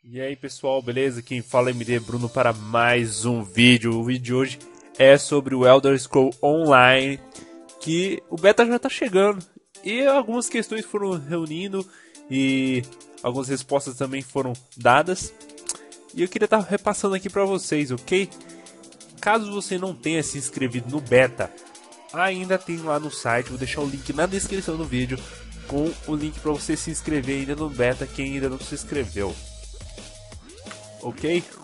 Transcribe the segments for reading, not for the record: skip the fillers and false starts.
E aí pessoal, beleza? Quem fala é MD Bruno para mais um vídeo. O vídeo de hoje é sobre o Elder Scrolls Online, que o beta já está chegando e algumas questões foram reunindo e algumas respostas também foram dadas. E eu queria estar repassando aqui para vocês, ok? Caso você não tenha se inscrevido no beta, ainda tem lá no site, vou deixar o link na descrição do vídeo com o link para você se inscrever ainda no beta, quem ainda não se inscreveu. Ok?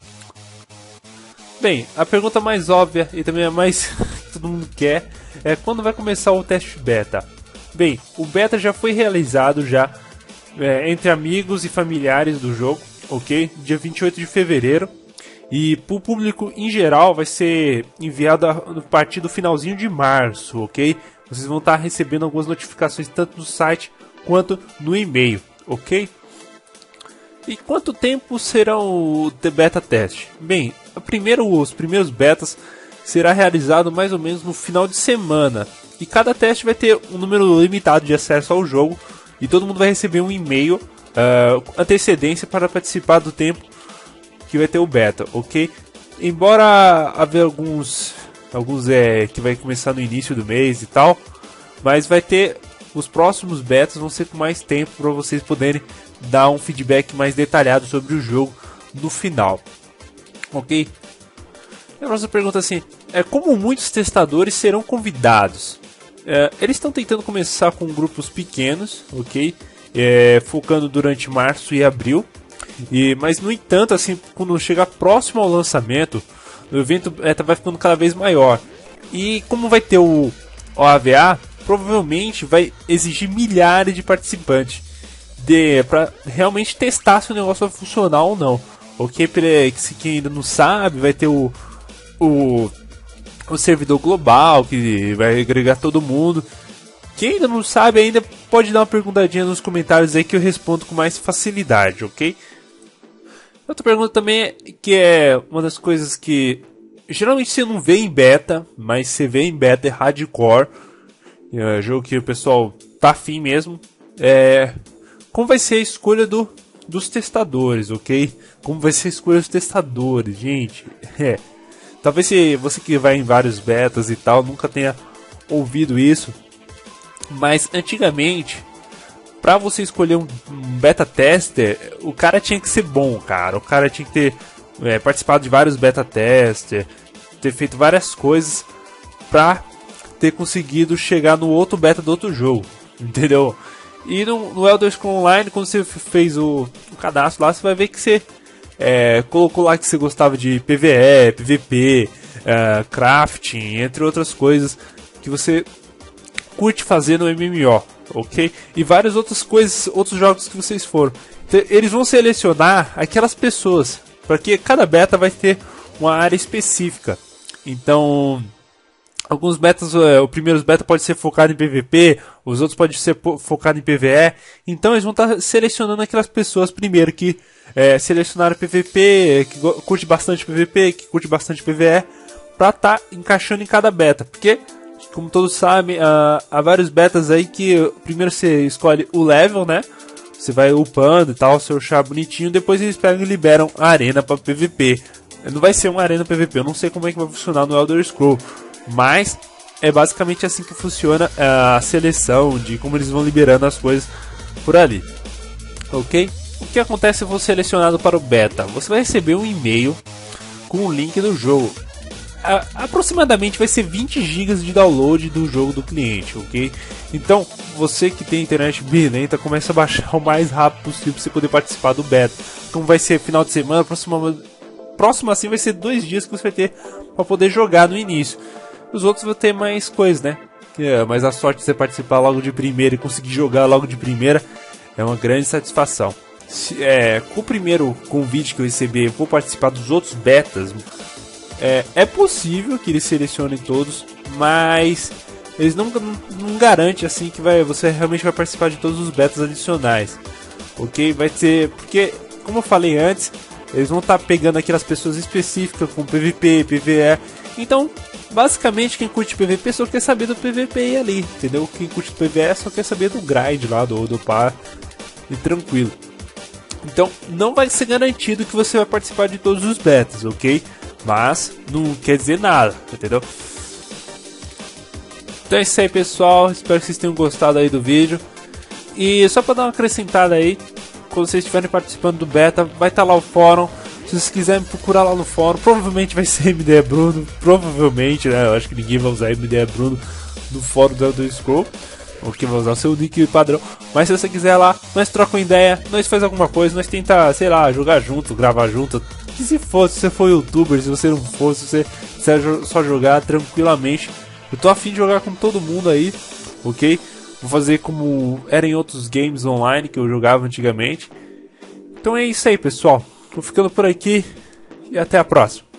Bem, a pergunta mais óbvia e também a mais que todo mundo quer é quando vai começar o teste beta. Bem, o beta já foi realizado entre amigos e familiares do jogo, ok? Dia 28 de fevereiro. E para o público em geral vai ser enviado a partir do finalzinho de março, ok? Vocês vão estar recebendo algumas notificações tanto no site quanto no e-mail, ok? E quanto tempo será o beta teste? Bem, os primeiros betas será realizado mais ou menos no final de semana. E cada teste vai ter um número limitado de acesso ao jogo. E todo mundo vai receber um e-mail antecedência para participar do tempo que vai ter o beta, ok? Embora haver alguns que vai começar no início do mês e tal, mas vai ter os próximos betas vão ser com mais tempo para vocês poderem dar um feedback mais detalhado sobre o jogo no final, ok? E a nossa pergunta assim é como muitos testadores serão convidados? Eles estão tentando começar com grupos pequenos, ok? Focando durante março e abril. Mas no entanto, assim, quando chegar próximo ao lançamento, o evento vai ficando cada vez maior. E como vai ter o AVA, provavelmente vai exigir milhares de participantes para realmente testar se o negócio vai funcionar ou não. Ok? Se quem ainda não sabe, vai ter o servidor global que vai agregar todo mundo. Quem ainda não sabe, ainda pode dar uma perguntadinha nos comentários aí que eu respondo com mais facilidade, ok? Outra pergunta também que é uma das coisas que geralmente você não vê em beta, mas você vê em beta é hardcore. Jogo que o pessoal tá afim mesmo. Como vai ser a escolha dos testadores, ok? Como vai ser a escolha dos testadores, gente? Talvez você que vai em vários betas e tal nunca tenha ouvido isso. Mas antigamente, pra você escolher um beta tester, o cara tinha que ser bom, cara. O cara tinha que ter participado de vários beta tester, ter feito várias coisas pra ter conseguido chegar no outro beta do outro jogo, entendeu? E no Elder Scrolls Online, quando você fez o cadastro lá, você vai ver que você colocou lá que você gostava de PvE, PvP, crafting, entre outras coisas que você curte fazer no MMO, ok? E várias outras coisas, outros jogos que vocês foram. Então, eles vão selecionar aquelas pessoas, porque cada beta vai ter uma área específica. Então, alguns betas, os primeiros beta pode ser focado em PVP, os outros pode ser focado em PvE. Então, eles vão estar selecionando aquelas pessoas primeiro que selecionaram PVP, que curte bastante PVP, que curte bastante PvE, para estar encaixando em cada beta, porque como todos sabem, há vários betas aí que primeiro você escolhe o level, né? Você vai upando e tal, seu char bonitinho, depois eles pegam e liberam a arena para PVP. Não vai ser uma arena PVP, eu não sei como é que vai funcionar no Elder Scrolls, mas é basicamente assim que funciona a seleção, de como eles vão liberando as coisas por ali. Ok? O que acontece se for selecionado para o beta? Você vai receber um e-mail com o link do jogo. Aproximadamente vai ser 20 GB de download do jogo do cliente, ok? Então, você que tem internet bem lenta, começa a baixar o mais rápido possível para você poder participar do beta. Como vai ser final de semana, próximo assim vai ser 2 dias que você vai ter para poder jogar no início. Os outros vão ter mais coisas, né? Mas a sorte de você participar logo de primeira e conseguir jogar logo de primeira é uma grande satisfação. Com o primeiro convite que eu recebi, eu vou participar dos outros betas. É possível que eles selecionem todos, mas eles não garantem assim que você realmente vai participar de todos os betas adicionais, ok? Vai ter, porque como eu falei antes, eles vão estar pegando aquelas pessoas específicas com PVP, PvE. Então, basicamente quem curte PVP só quer saber do PVP ali, entendeu? Quem curte PvE só quer saber do grind lá, do par, e tranquilo. Então não vai ser garantido que você vai participar de todos os betas, ok? Mas não quer dizer nada, entendeu? Então é isso aí, pessoal, espero que vocês tenham gostado aí do vídeo. E só para dar uma acrescentada aí, quando vocês estiverem participando do beta, vai estar lá o fórum. Se vocês quiserem procurar lá no fórum, provavelmente vai ser MDE Bruno, provavelmente, né? Eu acho que ninguém vai usar MDE Bruno no fórum do Elder Scrolls, porque vai usar o seu nick padrão. Mas se você quiser lá, nós trocamos ideia, nós faz alguma coisa, nós tenta, sei lá, jogar junto, gravar junto. Que se você for youtuber, se você não for, se você quiser só jogar tranquilamente. Eu tô afim de jogar com todo mundo aí, ok? Vou fazer como era em outros games online que eu jogava antigamente. Então é isso aí, pessoal. Tô ficando por aqui e até a próxima.